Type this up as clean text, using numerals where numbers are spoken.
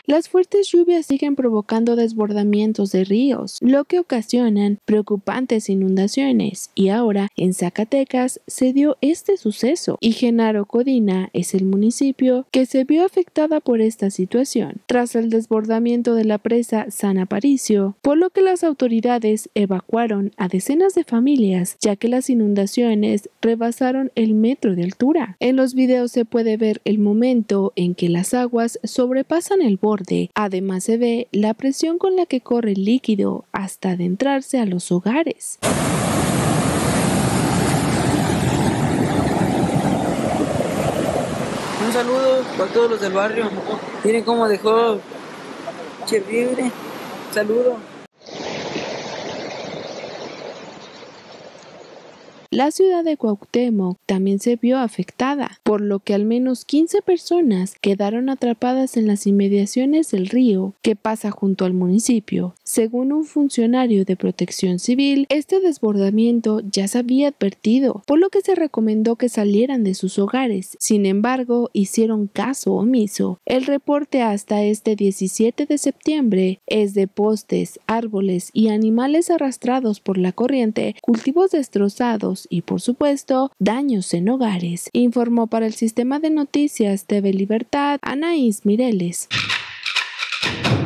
Las fuertes lluvias siguen provocando desbordamientos de ríos, lo que ocasionan preocupantes inundaciones, y ahora en Zacatecas se dio este suceso, y Genaro Codina es el municipio que se vio afectada por esta situación, tras el desbordamiento de la presa San Aparicio, por lo que las autoridades evacuaron a decenas de familias, ya que las inundaciones rebasaron el metro de altura. En los videos se puede ver el momento en que las aguas sobrepasan el borde. Además se ve la presión con la que corre el líquido hasta adentrarse a los hogares. Un saludo para todos los del barrio. Miren cómo dejó Cherribre. Saludo. La ciudad de Cuauhtémoc también se vio afectada, por lo que al menos 15 personas quedaron atrapadas en las inmediaciones del río que pasa junto al municipio. Según un funcionario de Protección Civil, este desbordamiento ya se había advertido, por lo que se recomendó que salieran de sus hogares. Sin embargo, hicieron caso omiso. El reporte hasta este 17 de septiembre es de postes, árboles y animales arrastrados por la corriente, cultivos destrozados y, por supuesto, daños en hogares, informó para el Sistema de Noticias TV Libertad Anaís Mireles.